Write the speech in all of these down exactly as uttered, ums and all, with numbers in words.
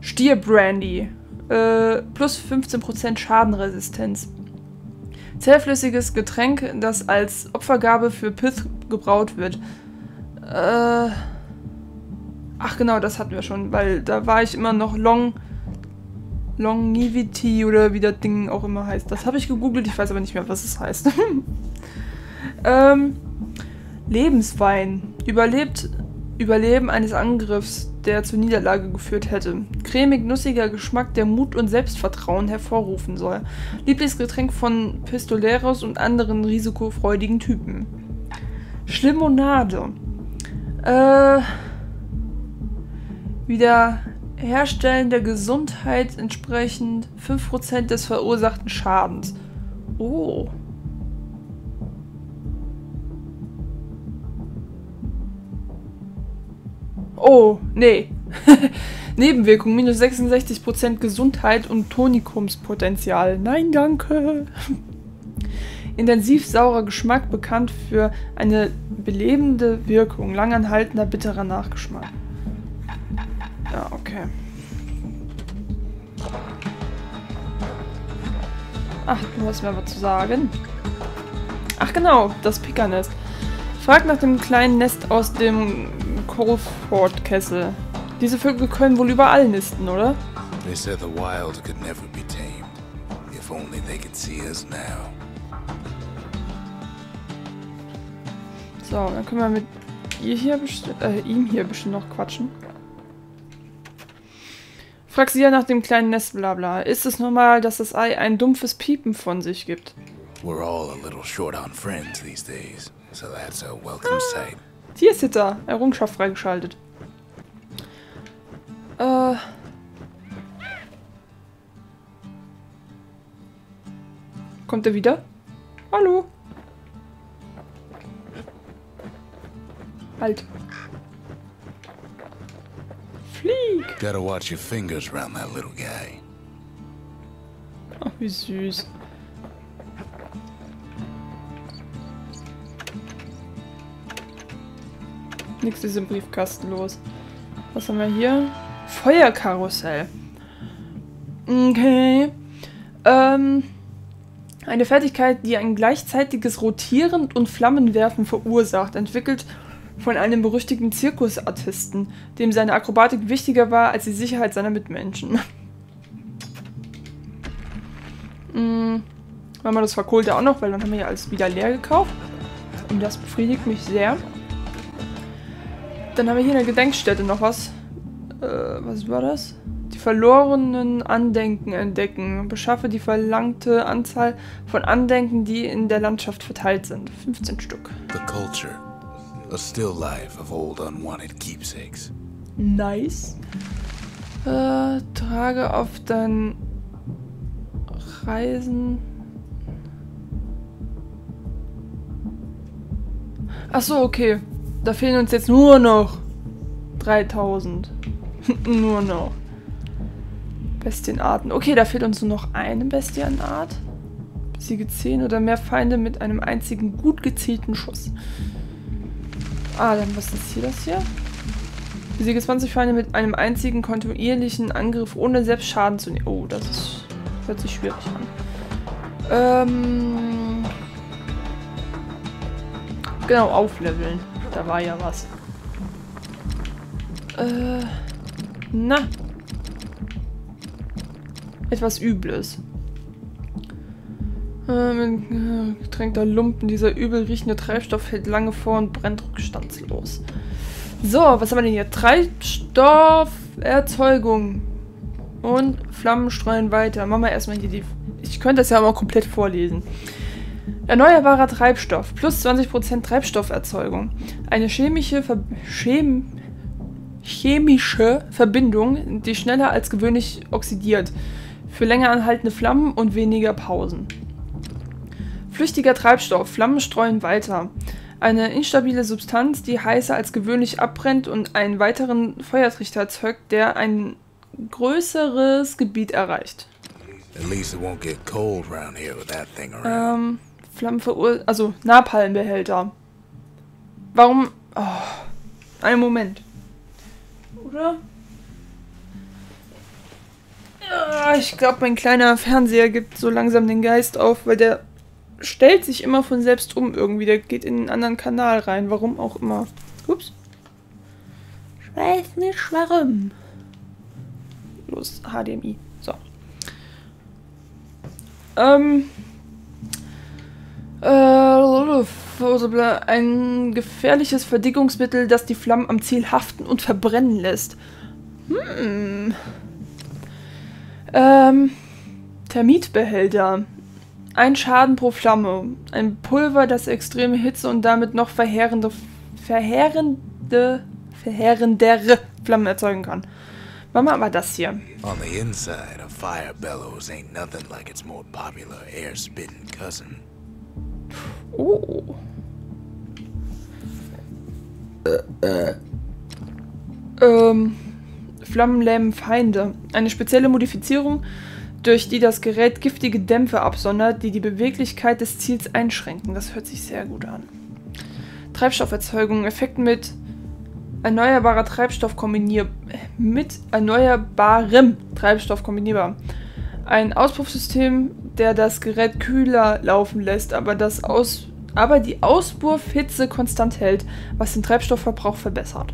Stierbrandy. Äh, plus fünfzehn Prozent Schadenresistenz. Zähflüssiges Getränk, das als Opfergabe für Pith gebraut wird. Äh, ach genau, das hatten wir schon, weil da war ich immer noch Long... Longevity oder wie das Ding auch immer heißt. Das habe ich gegoogelt, ich weiß aber nicht mehr, was es heißt. ähm, Lebenswein. Überlebt, Überleben eines Angriffs, der zur Niederlage geführt hätte. Cremig-nussiger Geschmack, der Mut und Selbstvertrauen hervorrufen soll. Lieblingsgetränk von Pistoleros und anderen risikofreudigen Typen. Schlimonade. Äh, Wiederherstellen der Gesundheit entsprechend fünf Prozent des verursachten Schadens. Oh. Oh, nee. Nebenwirkung, minus sechsundsechzig Prozent Gesundheit und Tonikumspotenzial. Nein, danke. Intensiv saurer Geschmack, bekannt für eine belebende Wirkung. Langanhaltender, bitterer Nachgeschmack. Ja, okay. Ach, du hast mir was zu sagen. Ach genau, das Pikernest. Frag nach dem kleinen Nest aus dem Colford-Kessel. Diese Vögel können wohl überall nisten, oder? They said the wild could never be tamed. If only they could see us now. So, dann können wir mit ihr hier äh, ihm hier bestimmt noch quatschen. Frag sie ja nach dem kleinen Nest, bla bla. Ist es normal, dass das Ei ein dumpfes Piepen von sich gibt? We're all a little short on friends these days, so that's a welcome sight. Tiersitter, Errungenschaft freigeschaltet. Äh. Kommt er wieder? Hallo? Halt. Flieg! Gotta watch your fingers around that little guy. Ach, wie süß. Nix ist im Briefkasten los. Was haben wir hier? Feuerkarussell. Okay. Ähm. Eine Fertigkeit, die ein gleichzeitiges Rotieren und Flammenwerfen verursacht, entwickelt von einem berüchtigten Zirkusartisten, dem seine Akrobatik wichtiger war als die Sicherheit seiner Mitmenschen. hm. Machen wir das Verkohlte auch noch, weil dann haben wir ja alles wieder leer gekauft. Und das befriedigt mich sehr. Dann haben wir hier in der Gedenkstätte noch was. Äh, was war das? Die verlorenen Andenken entdecken. Beschaffe die verlangte Anzahl von Andenken, die in der Landschaft verteilt sind. fünfzehn Stück. The culture. A still life of old unwanted keepsakes. Nice. Äh, trage auf dein Reisen... Ach so, okay. Da fehlen uns jetzt nur noch dreitausend. Nur noch. Bestienarten. Okay, da fehlt uns nur noch eine Bestienart. Besiege zehn oder mehr Feinde mit einem einzigen gut gezielten Schuss. Ah, dann was ist hier das hier? Besiege zwanzig Feinde mit einem einzigen kontinuierlichen Angriff, ohne selbst Schaden zu nehmen. Oh, das ist, hört sich schwierig an. Ähm... Genau, aufleveln. Da war ja was. Äh... Na. Etwas Übles. Ähm, äh, getränkter Lumpen. Dieser übel riechende Treibstoff hält lange vor und brennt rückstandslos. So, was haben wir denn hier? Treibstofferzeugung. Und Flammen streuen weiter. Machen wir erstmal hier die... Ich könnte das ja mal komplett vorlesen. Erneuerbarer Treibstoff. Plus zwanzig Prozent Treibstofferzeugung. Eine chemische... Ver Chem chemische Verbindung, die schneller als gewöhnlich oxidiert. Für länger anhaltende Flammen und weniger Pausen. Flüchtiger Treibstoff. Flammen streuen weiter. Eine instabile Substanz, die heißer als gewöhnlich abbrennt und einen weiteren Feuertrichter erzeugt, der ein größeres Gebiet erreicht. Ähm, Flammen verursachen. Also Napalmbehälter. Warum? Oh, einen Moment. Oder? ich glaube, mein kleiner Fernseher gibt so langsam den Geist auf, weil der stellt sich immer von selbst um irgendwie. Der geht in einen anderen Kanal rein, warum auch immer. Ups. Ich weiß nicht warum. Los, H D M I. So. Ähm. Äh, ein gefährliches Verdickungsmittel, das die Flammen am Ziel haften und verbrennen lässt. Hm. Ähm. Termitbehälter. Ein Schaden pro Flamme. Ein Pulver, das extreme Hitze und damit noch verheerende, verheerende, verheerendere Flammen erzeugen kann. Machen wir aber das hier. On the inside, a fire bellows ain't nothing like its more popular air-spitting cousin. Oh. Äh, äh. Ähm. Flammen lähmen Feinde. Eine spezielle Modifizierung, durch die das Gerät giftige Dämpfe absondert, die die Beweglichkeit des Ziels einschränken. Das hört sich sehr gut an. Treibstofferzeugung. Effekt mit erneuerbarer Treibstoff kombinier mit erneuerbarem Treibstoff kombinierbar. Ein Auspuffsystem, der das Gerät kühler laufen lässt, aber, das Aus aber die Auspuffhitze konstant hält, was den Treibstoffverbrauch verbessert.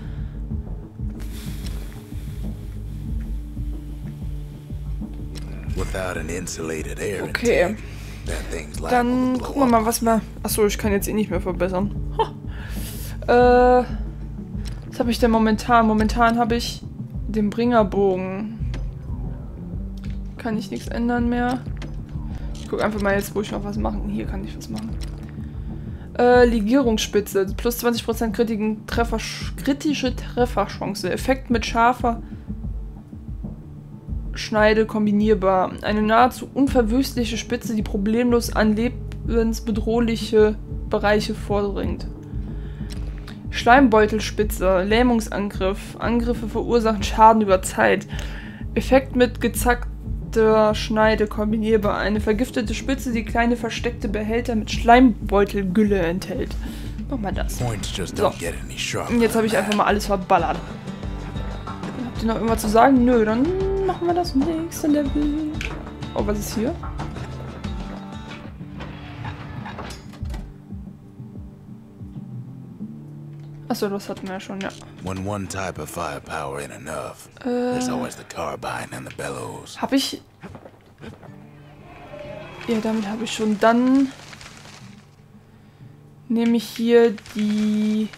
Okay. Dann gucken wir mal, was wir... Achso, ich kann jetzt eh nicht mehr verbessern. Huh. Äh... Was habe ich denn momentan? Momentan habe ich den Bringerbogen. Kann ich nichts ändern mehr. Ich gucke einfach mal jetzt, wo ich noch was machen. Hier kann ich was machen. Äh, Legierungsspitze. Plus zwanzig Prozent kritischen Treffer, kritische Trefferchance. Effekt mit scharfer Schneide kombinierbar. Eine nahezu unverwüstliche Spitze, die problemlos an lebensbedrohliche Bereiche vordringt. Schleimbeutelspitze, Lähmungsangriff. Angriffe verursachen Schaden über Zeit. Effekt mit gezackter Schneide kombinierbar. Eine vergiftete Spitze, die kleine versteckte Behälter mit Schleimbeutelgülle enthält. Mach mal das. So. Und jetzt habe ich einfach mal alles verballert. Habt ihr noch irgendwas zu sagen? Nö, dann machen wir das nächste Level. Oh, was ist hier? Achso, das hatten wir ja schon, ja. When one type of firepower ain't enough, there's always the carbine and the bellows. Hab ich... Ja, damit habe ich schon. Dann nehme ich hier die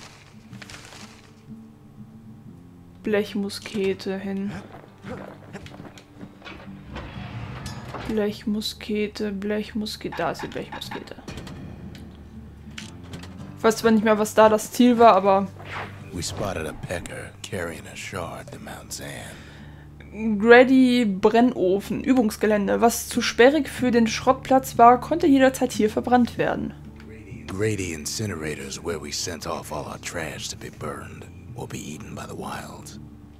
Blechmuskete hin. Blechmuskete, Blechmuskete, da ist die Blechmuskete. Ich weiß zwar nicht mehr, was da das Ziel war, aber... We spotted a pecker carrying a shard to Mount Zan. Grady Brennofen, Übungsgelände. Was zu sperrig für den Schrottplatz war, konnte jederzeit hier verbrannt werden. Grady Incinerators, where we sent off all our trash to be burned or be eaten by the wilds.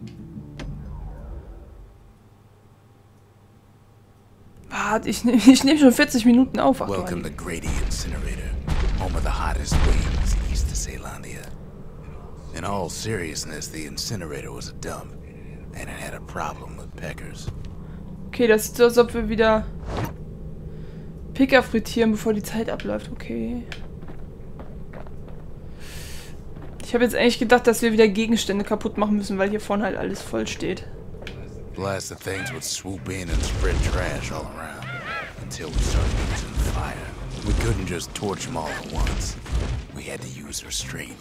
Warte, ich, ne ich nehme schon vierzig Minuten auf. Ach, Welcome to Grady Incinerator, home of the hottest winds east of Caelandia. In all seriousness, the incinerator was a dump, and it had a problem with peckers. Okay, das sieht so aus, als ob wir wieder Picker frittieren, bevor die Zeit abläuft. Okay. Ich habe jetzt eigentlich gedacht, dass wir wieder Gegenstände kaputt machen müssen, weil hier vorne halt alles voll steht. Blasted things would swoop in and spread trash all around until we started using fire. We couldn't just torch them all at once. We had to use restraint.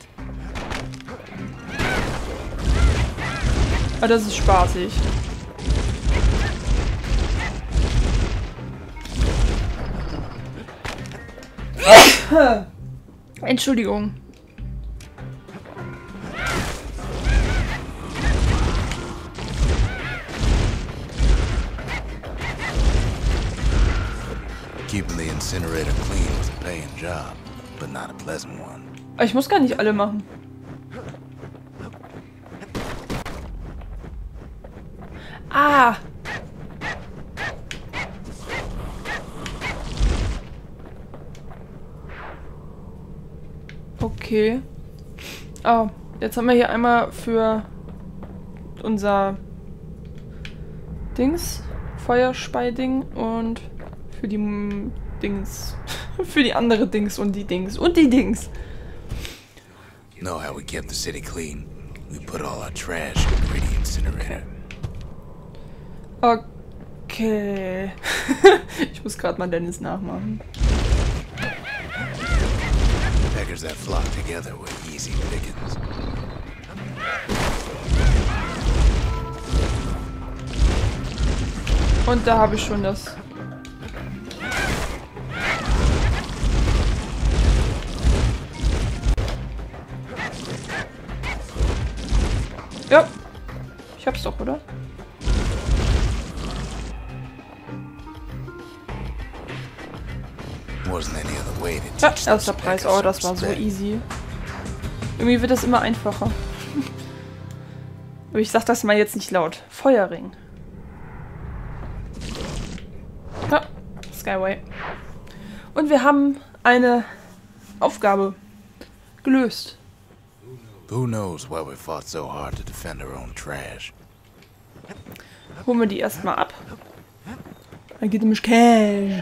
Ah, das ist spaßig. Entschuldigung. Keeping the incinerator clean was a paying job, but not a pleasant one. Ich muss gar nicht alle machen. Ah! Okay. Oh, jetzt haben wir hier einmal für unser Dings Feuerspeiding und für die M Dings. Für die andere Dings und die Dings und die Dings. Know how we kept the city clean? We put all our trash in the gritty incinerator. Okay. Ich muss gerade mal Dennis nachmachen. Beggars that flock together were easy pickings. Und da habe ich schon das. Ja. Ich hab's doch, oder? Wasn't any other way to Ja, teach erster those Preis. beggars Oh, das war so respect. easy. Irgendwie wird das immer einfacher. Aber ich sag das mal jetzt nicht laut. Feuerring. Ja, Skyway. Und wir haben eine Aufgabe gelöst. Who knows why we fought so hard to defend our own trash? Holen wir die erstmal ab. Dann geht nämlich Cash.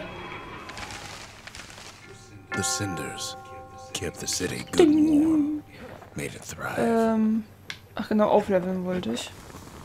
The cinders kept the city good and warm, made it thrive. Ähm, ach genau, aufleveln wollte ich.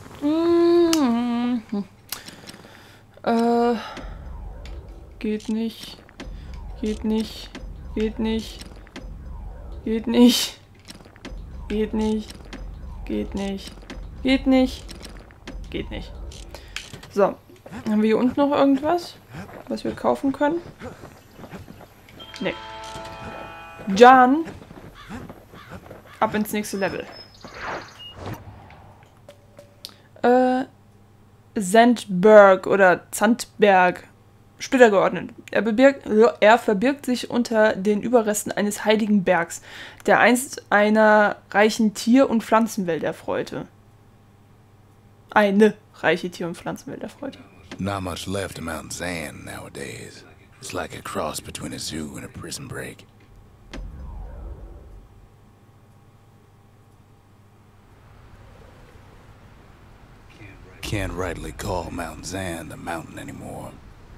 Mhm. Äh, geht nicht. Geht nicht. Geht nicht. Geht nicht. Geht nicht. Geht nicht. Geht nicht. Geht nicht. So. Haben wir hier unten noch irgendwas, was wir kaufen können? Nee. Jan. Ab ins nächste Level. Äh. Sandberg oder Zandberg. Splittergeordnet. Er, verbirgt, er verbirgt sich unter den Überresten eines heiligen Bergs, der einst einer reichen Tier- und Pflanzenwelt erfreute. Eine reiche Tier- und Pflanzenwelt erfreute. Not much left of Mount Zan nowadays. It's like a cross between a zoo and a prison break. Can't rightly call Mount Zan a mountain anymore.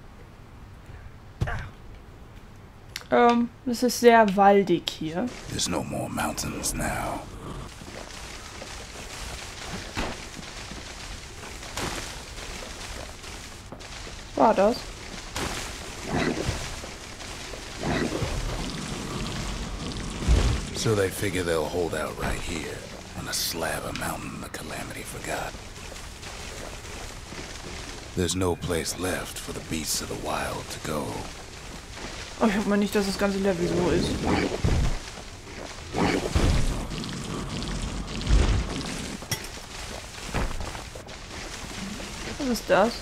Ähm, es ist sehr waldig hier. There's no more mountains now. War das? So they figure they'll hold out right here, on a slab of mountain the Calamity forgot. There's no place left for the beasts of the wild to go. Oh, ich hoffe mal nicht, dass das ganze Level so ist. Was ist das?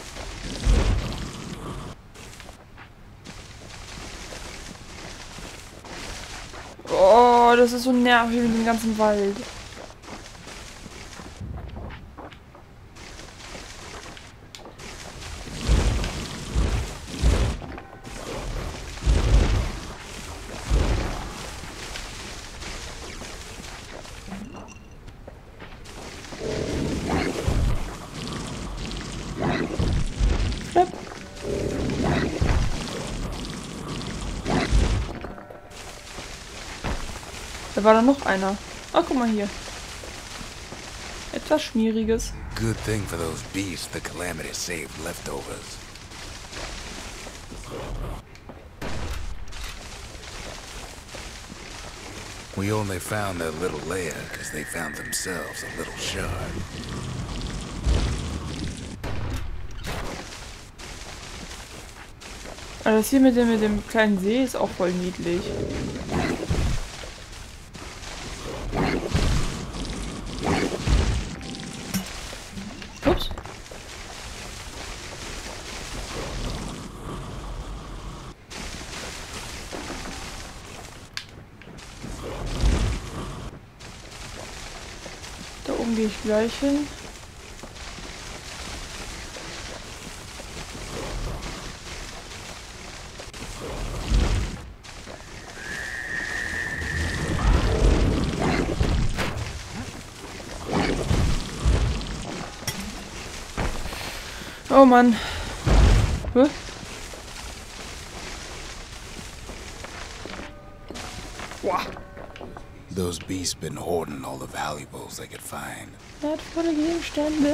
Oh, das ist so nervig mit dem ganzen Wald. Da war da noch einer. Ah, guck mal hier. Etwas Schmieriges. Good thing for those beasts the Calamity saved leftovers. We only found their little lair because they found themselves a little shard. Aber das hier mit dem, mit dem kleinen See ist auch voll niedlich. Ups. Da oben gehe ich gleich hin. Oh Mann. Hä? Boah. Those beasts been hoarding all the valuables they could find. Wertvolle Gegenstände.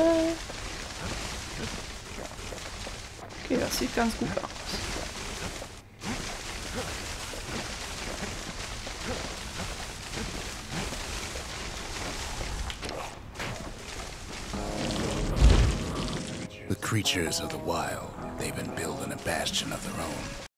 Okay, das sieht ganz gut aus. The creatures of the wild, they've been building a bastion of their own.